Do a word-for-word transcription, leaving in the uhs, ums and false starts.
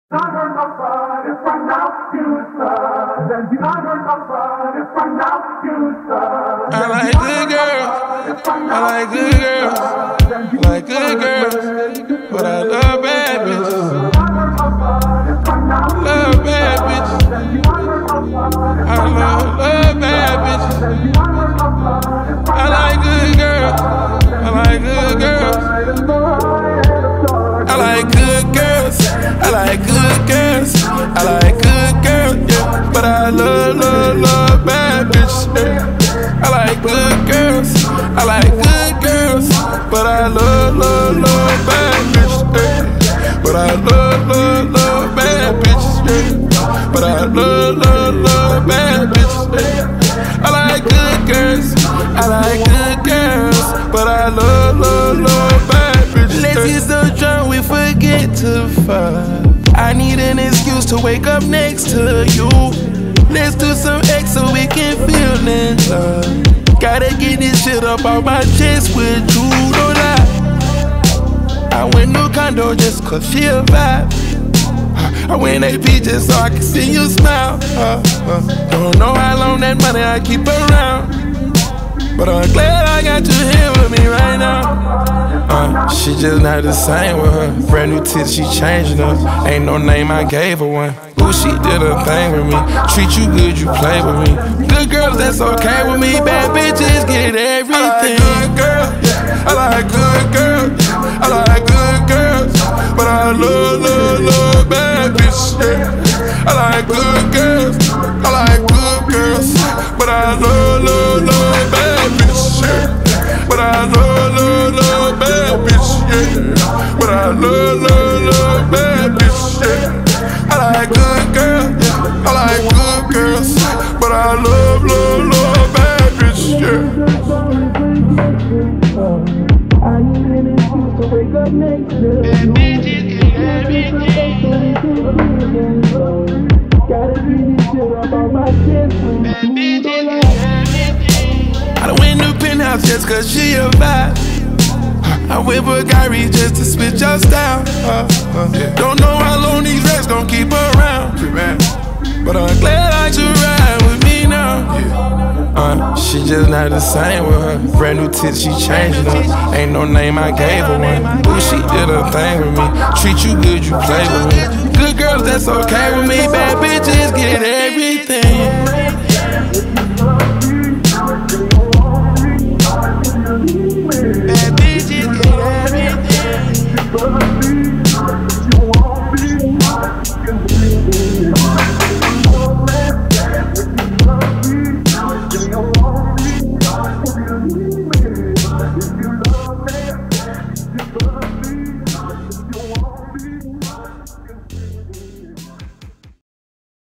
I heard my blood, if I now you son. And I heard my blood, if I now you son. I like good girls, I like good girls, I like good girls, but I love bad bitches. Love bad bitches. I love, love bad bitches. I like good girls, I like good girls. I like good girls, I like good girls, I like good girls, yeah. But I love, love, love bad bitches, yeah. I like good girls, I like good girls, but I love, love, love bad bitches, yeah. But I love, love, love bad bitches, yeah. But I love, love, love bad bitches, yeah. I like good girls, I like good girls, but I love, love, love bad bitches. Let's get so drunk we forget to fuck. I need an excuse to wake up next to you. Let's do some X so we can feel in love. Gotta get this shit up off my chest with you, don't lie. I went no condo just cause she a vibe. I went A P just so I can see you smile. uh, uh. Don't know how long that money I keep around, but I'm glad I got you here with me right now. Uh, she just not the same with her. Brand new tits, she changing her. Ain't no name, I gave her one. Ooh, she did a thing with me. Treat you good, you play with me. Good girls, that's okay with me. Bad bitches get everything. I like good girls, yeah. I like good girls, yeah. I like good girls, but I love, love, love bad bitches, yeah. I like good girls, I like good girls, but I love, love, love bad bitches, yeah. But I love, love, love bad bitches, yeah. But I love, love, love bad bitches, yeah. I like good girls, yeah. I like good girls, but I love, love, love bad bitches, yeah. I need an excuse to wake up next to you. Gotta get this shit up on my chest. I done went to penthouse just cause she a vibe. I whip a Kyrie just to switch your style. uh, uh, yeah. Don't know how long these racks gon' keep around, but I'm glad I should ride with me now. Yeah. Uh, she just not the same with her. Brand new tits, she changing her. Ain't no name, I gave her one. Ooh, she did a thing with me. Treat you good, you play with me. Good girls, that's okay with me. Bad bitches get everything.